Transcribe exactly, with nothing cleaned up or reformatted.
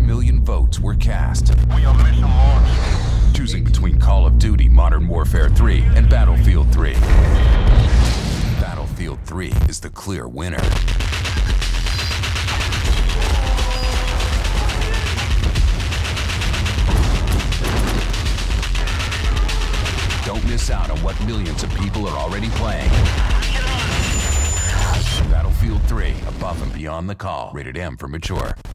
million votes were cast, We are mission launch. choosing between Call of Duty Modern Warfare three and Battlefield three. Battlefield three is the clear winner. Don't miss out on what millions of people are already playing. Battlefield three, above and beyond the call. Rated M for mature.